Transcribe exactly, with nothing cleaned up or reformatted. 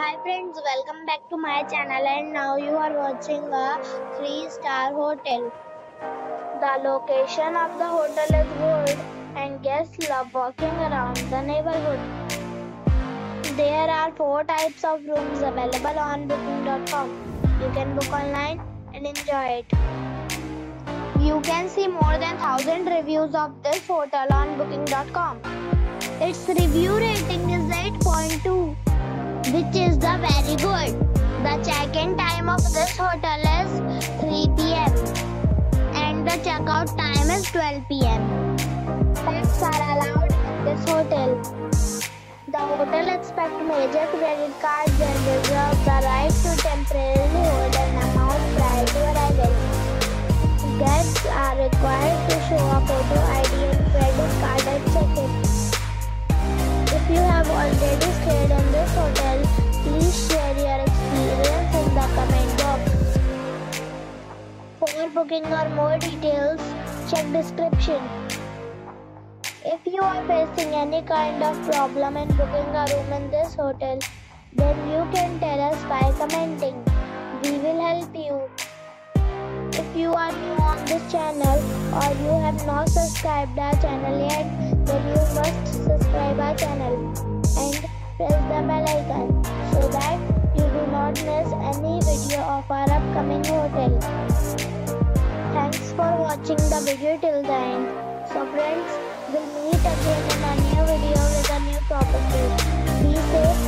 Hi friends, welcome back to my channel and now you are watching a three star hotel. The location of the hotel is good and guests love walking around the neighborhood. There are four types of rooms available on booking dot com. You can book online and enjoy it. You can see more than one thousand reviews of this hotel on booking dot com. Its review rating is eight point two. which is the very good. The check-in time of this hotel is three p m and the check-out time is twelve p m Pets are allowed in this hotel. The hotel expects major credit cards and reserves the right to temporarily hold an amount prior to arrival. Guests are required to show a photo I D and credit card at check-in. If you have already stayed in this hotel, please share your experience in the comment box. For booking or more details, check description. If you are facing any kind of problem in booking a room in this hotel, then you can tell us by commenting. We will help you. If you are new on this channel or you have not subscribed our channel yet, then you must subscribe our channel and press the bell icon so that you do not miss any video of our upcoming hotel. Thanks for watching the video till the end. So friends, we'll meet again in a new video with a new property. Be safe